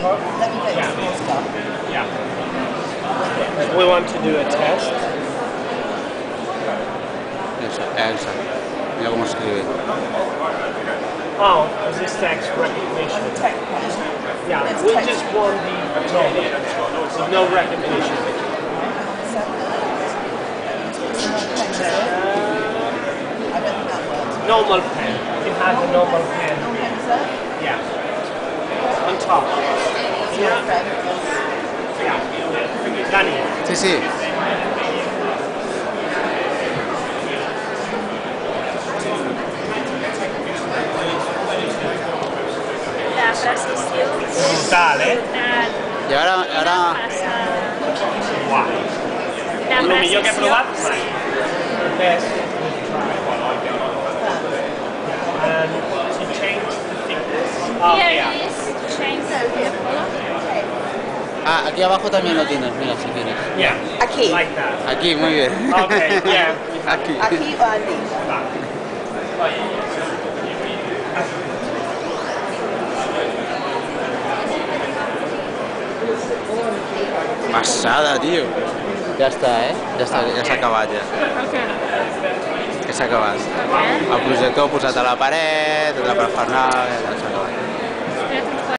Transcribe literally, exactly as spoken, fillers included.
Let me get Yeah. some more stuff. Yeah. We want to do a test. Elsa, Elsa. Mira cómo escribe. Oh, is this text recognition? Tech pen. Yeah, It's we text. just want the normal. So no recognition. I don't think that works. Normal pen. It has a normal pen. No pen, sir? Yeah. On top. It's your friend. Yeah. Dani. Sí, sí. La precisió Brutal, eh? I ara, ara... Uau. La El millor que he precisió provat mai. The best. And to change the thickness. Oh, Here yeah. it is, change So here, okay. Ah, aquí abajo también lo tienes, mira, si quieres. Yeah. Aquí. Like that. Aquí, muy bien. Okay, yeah. Aquí. Aquí o allí. Passada, tio. Ja està, eh? Ja està, ja s'ha acabat, ja. Ja s'ha acabat. El projector posat a la paret, la parafernalia, ja s'ha acabat.